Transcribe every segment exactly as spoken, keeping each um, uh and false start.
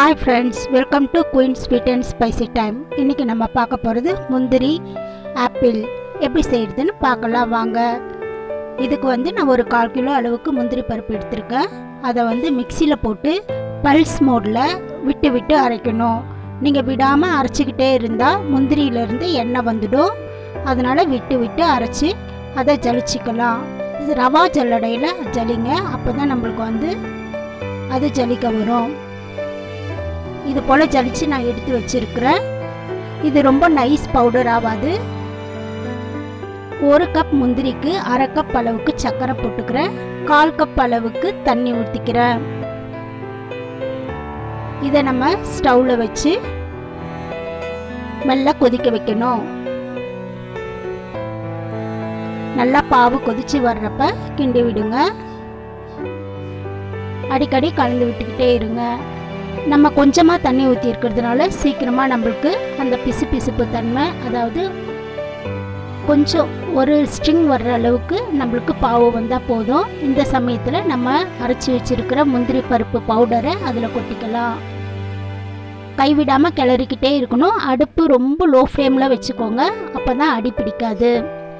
Hi friends, welcome to Queen Sweet and Spicy Time. இன்னைக்கு நம்ம பார்க்க போறது முந்திரி ஆப்பிள் எப்படி செய்யறதுன்னு பார்க்கலாம் வாங்க. இதுக்கு வந்து நான் ஒரு கால் கிலோ அளவுக்கு முந்திரி பருப்பு எடுத்துருக்கேன். அதை வந்து மிக்சியில போட்டு பல்ஸ் மோட்ல விட்டு விட்டு அரைக்கணும். நீங்க விடாம அரைச்சிக்கிட்டே இருந்தா முந்திரியிலிருந்து எண்ணெய் வந்துடும். அதனால விட்டு விட்டு அரைச்சி அதை ஜலிச்சிக்கலாம். இது ரவா ஜல்லடையில் ஜலிங்க, அப்போதான் நம்மளுக்கு வந்து அது ஜலிக்க வரும். இது போல் ஜலிச்சு நான் எடுத்து வச்சிருக்கிறேன். இது ரொம்ப நைஸ் பவுடர் ஆகாது. ஒரு கப் முந்திரிக்கு அரை கப் அளவுக்கு சர்க்கரை போட்டுக்கிறேன். கால் கப் அளவுக்கு தண்ணி ஊற்றிக்கிறேன். இதை நம்ம ஸ்டவ்ல வச்சு மெல்ல கொதிக்க வைக்கணும். நல்லா பாவு கொதிச்சு வர்றப்ப கிண்டி விடுங்க. அடிக்கடி கலந்து விட்டுக்கிட்டே இருங்க. நம்ம கொஞ்சமாக தண்ணி ஊற்றி இருக்கிறதுனால சீக்கிரமாக நம்மளுக்கு அந்த பிசு பிசுப்பு தன்மை, அதாவது கொஞ்சம் ஒரு ஸ்ட்ரிங் வர்ற அளவுக்கு நம்மளுக்கு பாவு வந்தால் போதும். இந்த சமயத்தில் நம்ம அரைச்சி வச்சிருக்கிற முந்திரி பருப்பு பவுடரை அதில் கொட்டிக்கலாம். கைவிடாமல் கிளறிக்கிட்டே இருக்கணும். அடுப்பு ரொம்ப லோ ஃப்ளேமில் வச்சுக்கோங்க, அப்போ தான் அடி பிடிக்காது.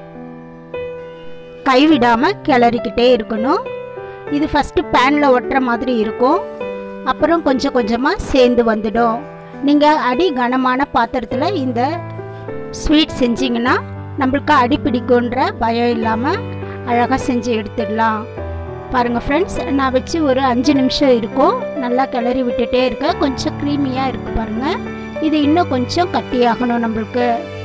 கைவிடாமல் கிளறிக்கிட்டே இருக்கணும். இது ஃபஸ்ட்டு பேனில் ஒட்டுற மாதிரி இருக்கும், அப்புறம் கொஞ்சம் கொஞ்சமாக சேர்ந்து வந்துடும். நீங்கள் அடி கனமான பாத்திரத்தில் இந்த ஸ்வீட் செஞ்சிங்கன்னா நம்மளுக்கு அடி பிடிக்குன்ற பயம் இல்லாமல் அழகாக செஞ்சு எடுத்துடலாம். பாருங்கள் ஃப்ரெண்ட்ஸ், நான் வச்சு ஒரு அஞ்சு நிமிஷம் இருக்கும். நல்லா கிளறி விட்டுட்டே இருக்க. கொஞ்சம் க்ரீமியாக இருக்குது பாருங்கள். இது இன்னும் கொஞ்சம் கட்டியாகணும் நம்மளுக்கு.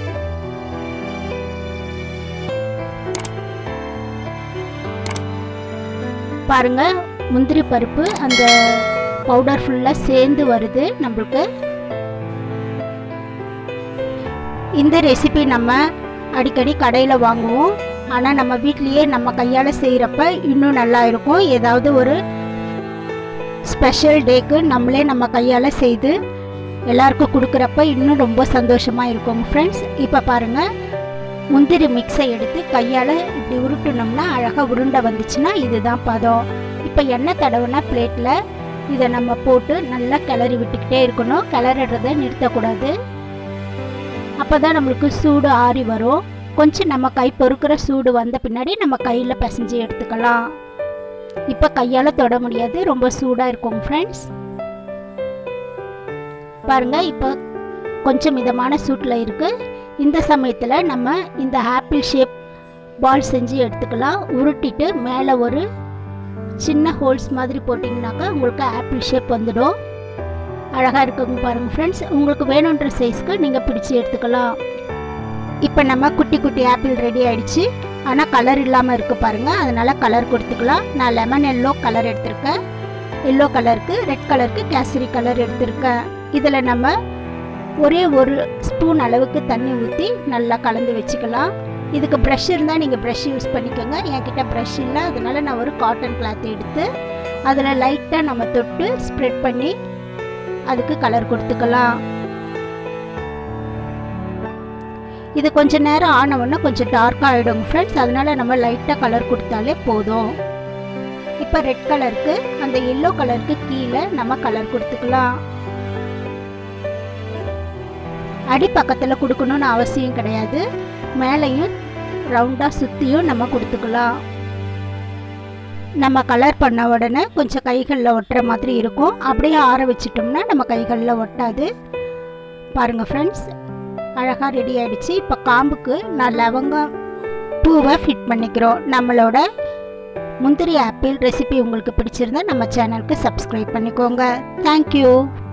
பாருங்க, முந்திரி பருப்பு அந்த பவுடர் ஃபுல்லாக சேர்ந்து வருது நம்மளுக்கு. இந்த ரெசிபி நம்ம அடிக்கடி கடையில் வாங்குவோம், ஆனால் நம்ம வீட்லேயே நம்ம கையால் செய்கிறப்ப இன்னும் நல்லா இருக்கும். ஏதாவது ஒரு ஸ்பெஷல் டேக்கு நம்மளே நம்ம கையால் செய்து எல்லாருக்கும் கொடுக்குறப்ப இன்னும் ரொம்ப சந்தோஷமாக இருக்கும் ஃப்ரெண்ட்ஸ். இப்போ பாருங்கள், முந்திரி மிக்ஸை எடுத்து கையால் இப்படி உருட்டுனோம்னா அழகாக உருண்டை வந்துச்சுன்னா இதுதான் பதம். இப்போ எண்ணெய் தடவுனா பிளேட்டில் இதை நம்ம போட்டு நல்லா கிளறி விட்டுக்கிட்டே இருக்கணும். கிளறதை நிறுத்தக்கூடாது, அப்போ தான் நம்மளுக்கு சூடு ஆறி வரும். கொஞ்சம் நம்ம கை பொறுக்கிற சூடு வந்த பின்னாடி நம்ம கையில் பிசைஞ்சு எடுத்துக்கலாம். இப்போ கையால் தொட முடியாது, ரொம்ப சூடாக இருக்கும் ஃப்ரெண்ட்ஸ். பாருங்கள், இப்போ கொஞ்சம் மிதமான சூட்டில் இருக்குது. இந்த சமயத்தில் நம்ம இந்த ஆப்பிள் ஷேப் பால் செஞ்சு எடுத்துக்கலாம். உருட்டிட்டு மேலே ஒரு சின்ன ஹோல்ஸ் மாதிரி போட்டிங்கனாக்கா உங்களுக்கு ஆப்பிள் ஷேப் வந்துடும். அழகாக இருக்குங்க பாருங்கள் ஃப்ரெண்ட்ஸ். உங்களுக்கு வேணுன்ற சைஸ்க்கு நீங்கள் பிடிச்சி எடுத்துக்கலாம். இப்போ நம்ம குட்டி குட்டி ஆப்பிள் ரெடி ஆகிடுச்சு. ஆனால் கலர் இல்லாமல் இருக்குது பாருங்கள், அதனால் கலர் கொடுத்துக்கலாம். நான் லெமன் எல்லோ கலர் எடுத்திருக்கேன். எல்லோ கலருக்கு, ரெட் கலருக்கு கேசரி கலர் எடுத்திருக்கேன். இதில் நம்ம ஒரே ஒரு ஸ்பூன் அளவுக்கு தண்ணி ஊற்றி நல்லா கலந்து வச்சுக்கலாம். இதுக்கு ப்ரஷ் இருந்தால் நீங்கள் ப்ரஷ் யூஸ் பண்ணிக்கோங்க. என்கிட்ட ப்ரஷ் இல்லை, அதனால நான் ஒரு காட்டன் கிளாத் எடுத்து அதில் லைட்டாக நம்ம தொட்டு ஸ்ப்ரெட் பண்ணி அதுக்கு கலர் கொடுத்துக்கலாம். இது கொஞ்சம் நேரம் ஆனவுடனே கொஞ்சம் டார்க்காக ஆகிடும் ஃப்ரெண்ட்ஸ், அதனால நம்ம லைட்டாக கலர் கொடுத்தாலே போதும். இப்போ ரெட் கலருக்கு அந்த எல்லோ கலருக்கு கீழே நம்ம கலர் கொடுத்துக்கலாம். அடி பக்கத்தில் கொடுக்கணும்னு அவசியம் கிடையாது. மேலேயும் ரவுண்டாக சுற்றியும் நம்ம கொடுத்துக்கலாம். நம்ம கலர் பண்ண உடனே கொஞ்சம் கைகளில் ஒட்டுற மாதிரி இருக்கும். அப்படியே ஆற வச்சிட்டோம்னா நம்ம கைகளில் ஒட்டாது. பாருங்கள் ஃப்ரெண்ட்ஸ், அழகாக ரெடி ஆகிடுச்சு. இப்போ காம்புக்கு நான் லவங்கம் பூவை ஃபிட் பண்ணிக்கிறோம். நம்மளோட முந்திரி ஆப்பிள் ரெசிபி உங்களுக்கு பிடிச்சிருந்தா நம்ம சேனலுக்கு சப்ஸ்கிரைப் பண்ணிக்கோங்க. தேங்க்யூ.